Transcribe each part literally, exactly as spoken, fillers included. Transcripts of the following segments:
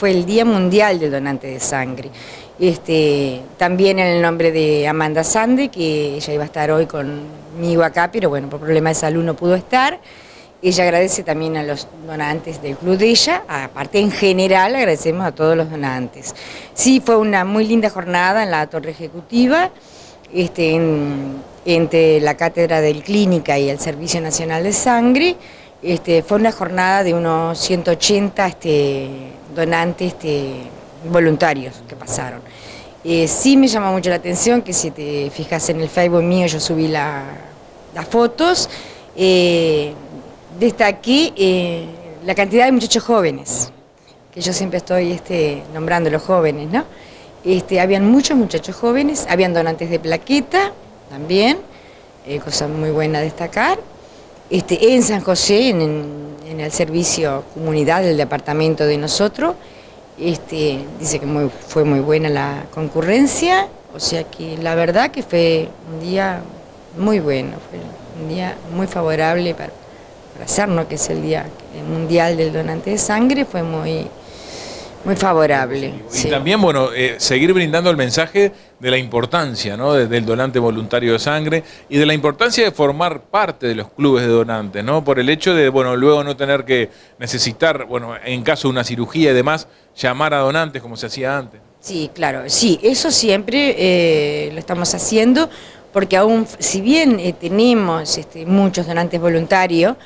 fue el Día Mundial del Donante de Sangre. Este, también en el nombre de Amanda Sande, que ella iba a estar hoy conmigo acá, pero bueno, por problemas de salud no pudo estar. Ella agradece también a los donantes del club de ella, aparte en general agradecemos a todos los donantes. Sí, fue una muy linda jornada en la torre ejecutiva, este, en, entre la Cátedra del Clínica y el Servicio Nacional de Sangre. Este, fue una jornada de unos ciento ochenta este, donantes este, voluntarios que pasaron. Eh, sí me llamó mucho la atención que si te fijas en el Facebook mío yo subí la, las fotos, eh, destaqué eh, la cantidad de muchachos jóvenes, que yo siempre estoy este, nombrando los jóvenes, ¿no? Este, habían muchos muchachos jóvenes, habían donantes de plaqueta también, eh, cosa muy buena a destacar. Este, en San José, en, en el servicio comunidad del departamento de nosotros, este, dice que muy, fue muy buena la concurrencia, o sea que la verdad que fue un día muy bueno, fue un día muy favorable para, para hacer, ¿no? Que es el Día Mundial del Donante de Sangre, fue muy... Muy favorable. Y sí. también, bueno, eh, seguir brindando el mensaje de la importancia, ¿no? de, del donante voluntario de sangre y de la importancia de formar parte de los clubes de donantes, ¿no? Por el hecho de, bueno, luego no tener que necesitar, bueno, en caso de una cirugía y demás, llamar a donantes como se hacía antes. Sí, claro, sí, eso siempre eh, lo estamos haciendo, porque aún, si bien eh, tenemos este, muchos donantes voluntarios,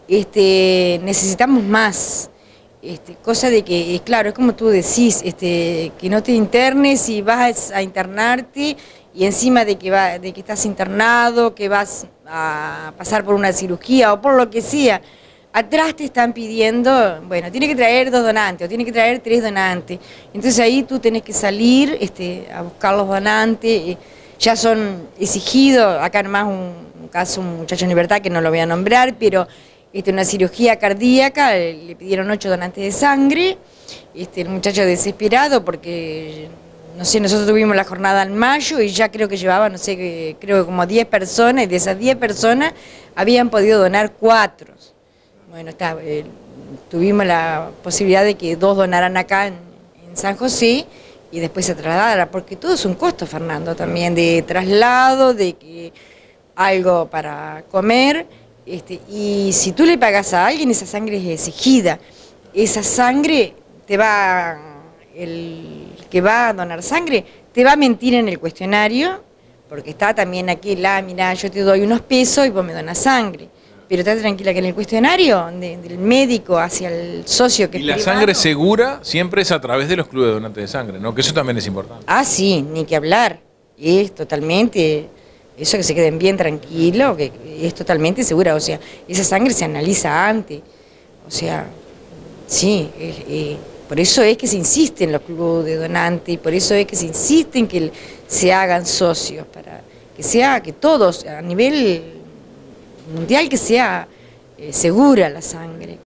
este, necesitamos más. Este, cosa de que, claro, es como tú decís, este, que no te internes y vas a internarte y encima de que, va, de que estás internado, que vas a pasar por una cirugía o por lo que sea, atrás te están pidiendo, bueno, tiene que traer dos donantes o tiene que traer tres donantes. Entonces ahí tú tenés que salir este, a buscar los donantes, ya son exigidos, acá nomás un, un caso, un muchacho en libertad que no lo voy a nombrar, pero... Este, una cirugía cardíaca, le pidieron ocho donantes de sangre, este, el muchacho desesperado porque, no sé, nosotros tuvimos la jornada en mayo y ya creo que llevaba, no sé, creo que como diez personas, y de esas diez personas habían podido donar cuatro. Bueno, está, eh, tuvimos la posibilidad de que dos donaran acá en, en San José y después se trasladara, porque todo es un costo, Fernando, también de traslado, de que algo para comer. Este, y si tú le pagas a alguien, esa sangre es exigida. Esa sangre te va, el que va a donar sangre, te va a mentir en el cuestionario, porque está también aquí la, mira, yo te doy unos pesos y vos me donas sangre. Pero está tranquila que en el cuestionario de, del médico hacia el socio que y es la privado, sangre segura siempre es a través de los clubes de donantes de sangre, ¿no? Que eso también es importante. Ah, sí, ni que hablar. Es totalmente... Eso que se queden bien tranquilos, que es totalmente segura, o sea, esa sangre se analiza antes, o sea, sí, eh, eh, por eso es que se insiste en los clubes de donantes, y por eso es que se insiste en que se hagan socios, para que sea, que todos, a nivel mundial, que sea eh, segura la sangre.